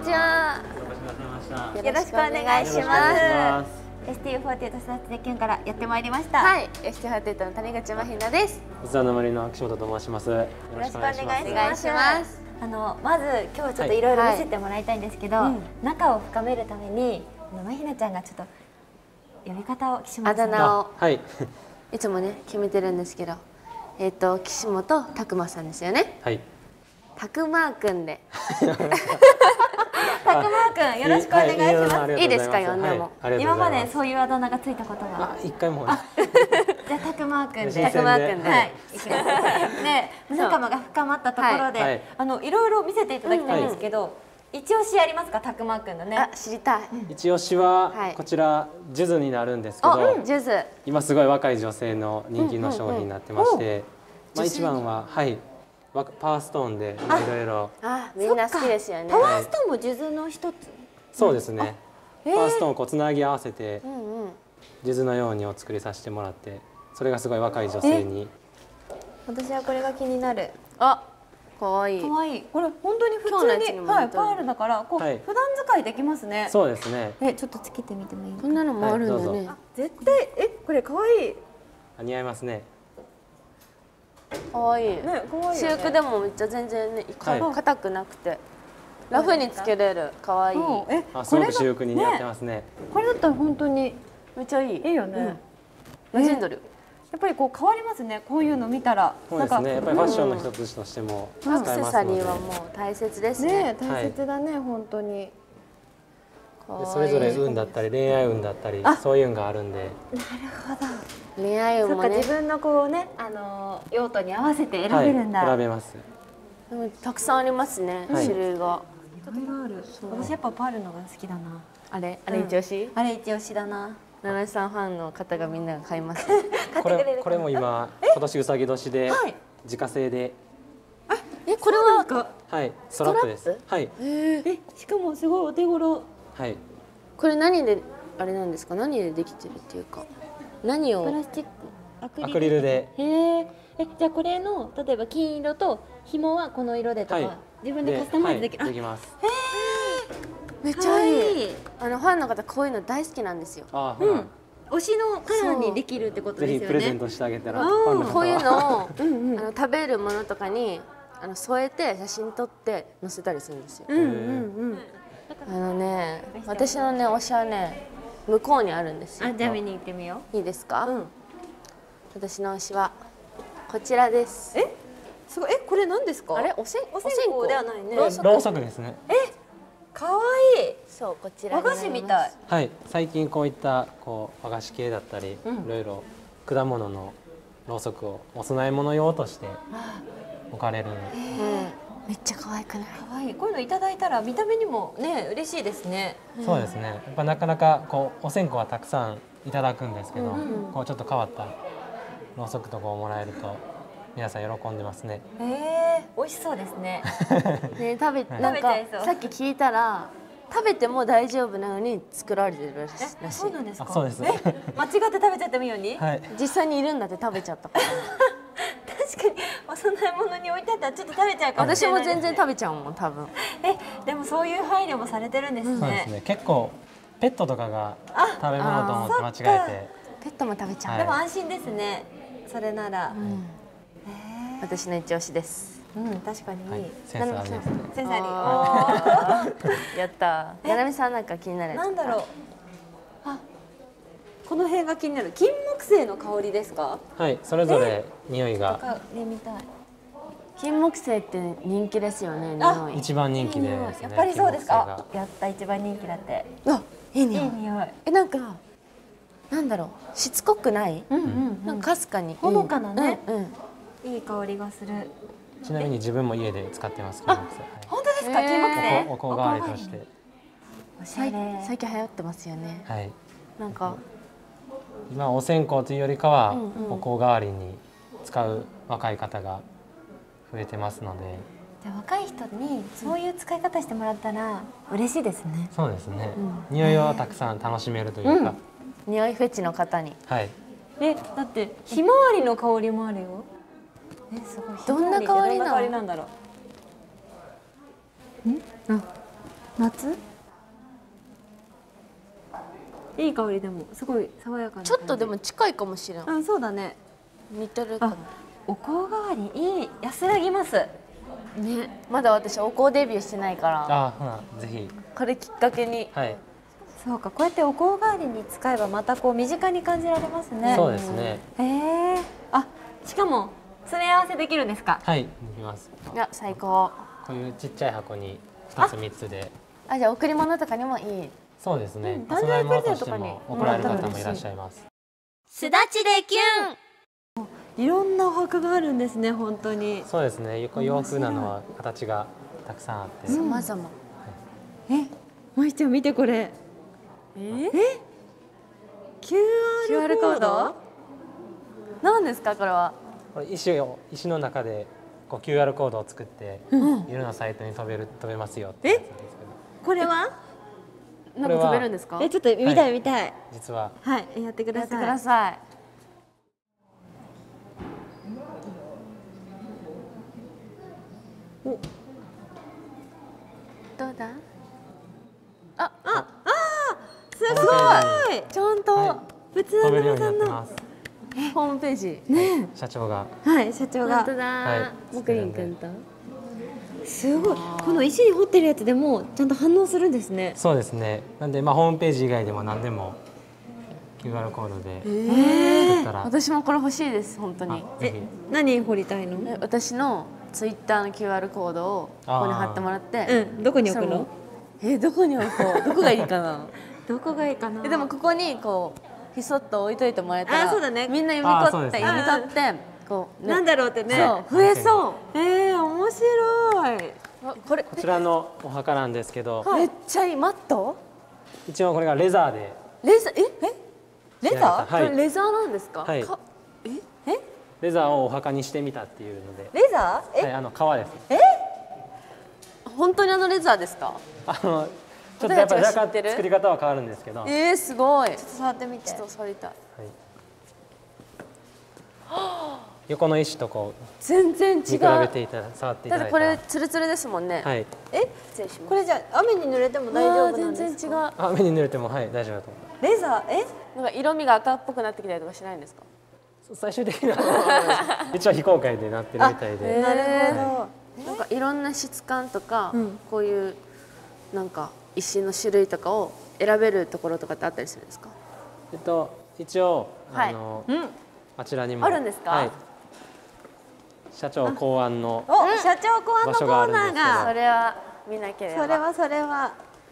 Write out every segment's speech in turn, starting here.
ちは。よろしくお願いします。STU48 育てキュンからやってまいりました。 はい、STU48 の谷口真ひなです。 器の森の岸本と申します。よろしくお願いします。まず今日ちょっといろいろ見せてもらいたいんですけど、仲を深めるために真ひなちゃんがちょっと呼び方を岸本さん。 あだ名をはいいつもね決めてるんですけど、岸本拓磨さんですよね。 はい。 たくまーくんで。 たくまーくん、よろしくお願いします。 いいですか、呼んでも。 今までそういうあだ名がついたことが。 一回も。 じゃあたくまーくんで。 たくまーくんで。はい。 ね、仲間が深まったところで、いろいろ見せていただきたいんですけど、一押しありますか、たくまーくんのね。 あ、知りたい。 一押しはこちらジュズになるんですけど、 ジュズ。 今すごい若い女性の人気の商品になってまして、まあ一番はパワーストーンでいろいろ。 あ、みんな好きですよね。 パワーストーンも数珠の一つ。 そうですね。パワーストーンをこうつなぎ合わせて数珠のようにお作りさせてもらって、それがすごい若い女性に。 私はこれが気になる。 あ、可愛い。 可愛い。これ本当に普通にパールだからこう普段使いできますね。 そうですね。 ちょっとつけてみてもいい？ こんなのもあるんだね。 絶対これ可愛い。 似合いますね。 可愛い。 ね、可愛い。 私服でもめっちゃ全然ね、硬くなくてラフにつけれる。可愛い。 すごく私服に似合ってますね。 これだったら本当にめっちゃいい。 いいよね。 馴染んでる。 やっぱりこう変わりますね。こういうの見たら。 そうですね。やっぱりファッションの一つとしても使えますので。 アクセサリーはもう大切ですね。 大切だね、本当に。 それぞれ運だったり恋愛運だったりそういう運があるんで。 なるほど。 恋愛運もね。 自分のこうね、用途に合わせて選べるんだ。 選べます。 でもたくさんありますね、種類が。 私やっぱパールのが好きだな。 あれ一押し？ あれ一押しだな。 七井さんファンの方がみんなが買います。 これも今年うさぎ年で自家製で。 これははいストラップです。はい。 しかもすごいお手頃。 はい。 これ何であれなんですか？何でできてるっていうか、何を？ プラスチック、 アクリルで。 じゃあこれの例えば金色と紐はこの色でとか自分でカスタマイズできる。 できます。 めっちゃいい。ファンの方こういうの大好きなんですよ。 推しのカラーにできるってことですよね。 ぜひプレゼントしてあげたら。 こういうのを食べるものとかに添えて写真撮って載せたりするんですよ。私のね推しはね向こうにあるんですよ。 じゃあ見に行ってみよう。いいですか？私の推しはこちらです。 すごい。これ何ですか？ あれお線香ではないね。 ろうそくですね。 可愛い。 そう、こちら和菓子みたい。 はい、最近こういった和菓子系だったりいろいろ果物のろうそくをお供え物用として置かれる。 めっちゃ可愛くない？ 可愛い。こういうのいただいたら見た目にもね嬉しいですね。 そうですね。やっぱなかなかお線香はたくさんいただくんですけど、ちょっと変わったろうそくとかをもらえると皆さん喜んでますね。 美味しそうですね。 ね、なんかさっき聞いたら食べても大丈夫なのに作られてるらしい。 そうなんですか？ そうです。 間違って食べちゃってもいいように？ 実際にいるんだって食べちゃったから。 確かにお供え物に置いてあったらちょっと食べちゃうかもしれない。 私も全然食べちゃうもん多分。 でもそういう配慮もされてるんですね。 そうですね。結構ペットとかが食べ物と思って間違えて。 ペットも食べちゃう。 でも安心ですね。それなら。 私の一押しです。 確かにいい。 センスありですね。 センスあり。やった。やなみさんなんか気になるやつ。 なんだろう。この辺が気になる。金木犀の香りですか？ はい、それぞれ匂いが。 見たい。 金木犀って人気ですよね。匂い。 一番人気で。 やっぱりそうですか。やった一番人気だって。 いい匂い。 いい匂い。 なんかなんだろう、しつこくない？なんかかすかにほのかなね。いい香りがする。 ちなみに自分も家で使ってます。本当ですか？金木犀。 お香代わりとして。 最近流行ってますよね。 はい。 なんか今お線香というよりかはお香代わりに使う若い方が増えてますので。 じゃあ若い人にそういう使い方してもらったら嬉しいですね。 そうですね。匂いをたくさん楽しめるというか。 匂いフェチの方に。 はい。 だってひまわりの香りもあるよ。すごい。 どんな香りなんだろう。 夏？いい香りでもすごい爽やかな。 ちょっとでも近いかもしれん。 うん、そうだね。 似てるかも。 お香代わりいい、安らぎます。 ね、まだ私お香デビューしてないから。 あ、ほなぜひ。 これきっかけに。 はい。 そうか、こうやってお香代わりに使えばまたこう身近に感じられますね。 そうですね。 あ、しかも詰め合わせできるんですか？ はい、できます。 いや、最高。 こういうちっちゃい箱に2つ3つで。 あ、じゃあ贈り物とかにもいい。 そうですね。 誕生日プレゼントとかに送られる方もいらっしゃいます。 すだちでキュン。 いろんなお墓があるんですね、本当に。 そうですね。洋風なのは形がたくさんあって。 様々。 まいちゃん見てこれ。QR コード？ 何ですかこれは？ これ石の中でこう QR コードを作っていろんなサイトに飛べますよってやつなんですけど。 これは？ なんか飛べるんですか？ ちょっと見たい見たい。 実は。 はい、やってください。 やってください。どうだ？ すごい。 ちゃんと普通飛べるようのさんのになってます。 ホームページ。 ね、 社長が。 はい、社長が。 本当だ。もくりんくんと。 すごい。この石に彫ってるやつでもちゃんと反応するんですね。 そうですね。なんでホームページ以外でも何でも QR コードで作ったら。 私もこれ欲しいです本当に。 何彫りたいの？ 私のツイッターの QR コードをここに貼ってもらって。 どこに置くの？ どこに置こう。どこがいいかな。 どこがいいかな。 でもここにこうひそっと置いといてもらえたら、 そうだね。 みんな読み取ってこうなんだろうってね。 増えそう。 面白い。 こちらのお墓なんですけど、 めっちゃいい。マット？ 一応これがレザーで。 レザー？レザー？ はい。 これレザーなんですか？ はい。レザーをお墓にしてみたっていうので。 レザー？ はい、革です。 本当にレザーですか？ ちょっとやっぱり若干作り方は変わるんですけど。 すごい。ちょっと触ってみて。 ちょっと触りたい。 横の石とこう全然違う。 見比べて触っていただいたら。 だってこれツルツルですもんね。 はい。 失礼します。 これじゃ雨に濡れても大丈夫なんですか？ 全然違う。 雨に濡れても大丈夫だと思う。 レザー？ なんか色味が赤っぽくなってきたりとかしないんですか？ 最終的な一応非公開でなってるみたいで。 なるほど。なんかいろんな質感とかこういうなんか石の種類とかを選べるところとかってあったりするんですか？ 一応あちらにもあるんですか？ はい。社長考案の社長考案のコーナーが。 それは見なければ。 それは。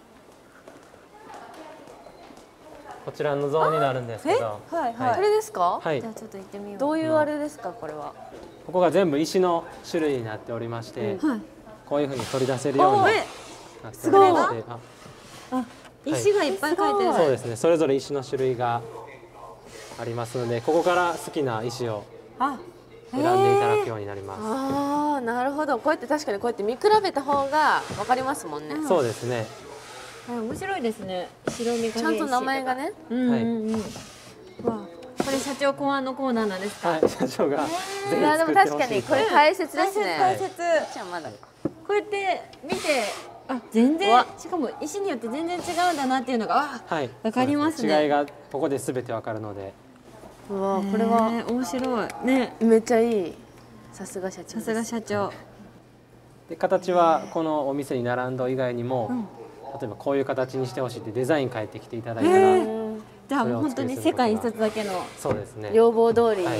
こちらのゾーンになるんですけど。 これですか？ はい。 じゃあちょっと行ってみよう。 どういうあれですかこれは？ ここが全部石の種類になっておりまして、こういうふうに取り出せるようになっておりまして、 石がいっぱい書いてある。 そうですね。それぞれ石の種類がありますので、ここから好きな石を選んでいただくようになります。 ああ、なるほど。こうやって確かにこうやって見比べた方がわかりますもんね。 そうですね。 面白いですね。白身がちゃんと名前がね。 これ社長考案のコーナーなんですか？ はい、社長が。 でも確かにこれ大切ですね。 大切。 じゃあまだ。 こうやって見て、全然しかも石によって全然違うんだなっていうのがわかりますね。 違いがここで全てわかるので。 うわ、これは面白いね。 めっちゃいい。さすが社長。 さすが社長。 で、形はこのお店に並んだ以外にも、例えばこういう形にしてほしいってデザイン変えてきていただいたら、 じゃあ本当に世界に一つだけの。 そうですね。 要望通りに。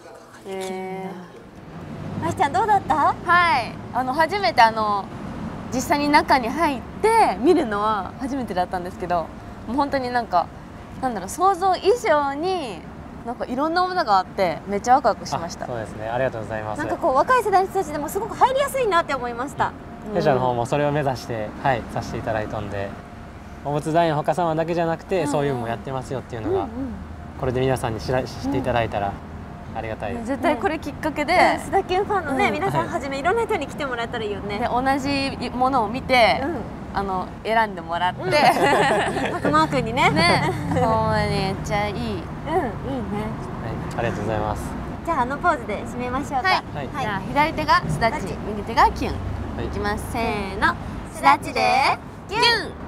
あしちゃんどうだった？ はい、初めて実際に中に入って見るのは初めてだったんですけど、もう本当になんだろう、想像以上になんかいろんなものがあってめっちゃワクワクしました。 そうですね。ありがとうございます。 なんかこう若い世代の人たちでもすごく入りやすいなって思いました。 弊社の方もそれを目指してさせていただいたんで、お仏壇の他様だけじゃなくてそういうのもやってますよっていうのがこれで皆さんに知っていただいたらありがたいです。 絶対これきっかけで須田健ファンのね皆さんはじめいろんな人に来てもらえたらいいよね。 で同じものを見て選んでもらってマー君にね。 ほんまにめっちゃいい。いいね。 ありがとうございます。 じゃあポーズで締めましょうか。 じゃあ左手がすだち、右手がキュン。いきます。せーの。すだちでキュン。 キュン。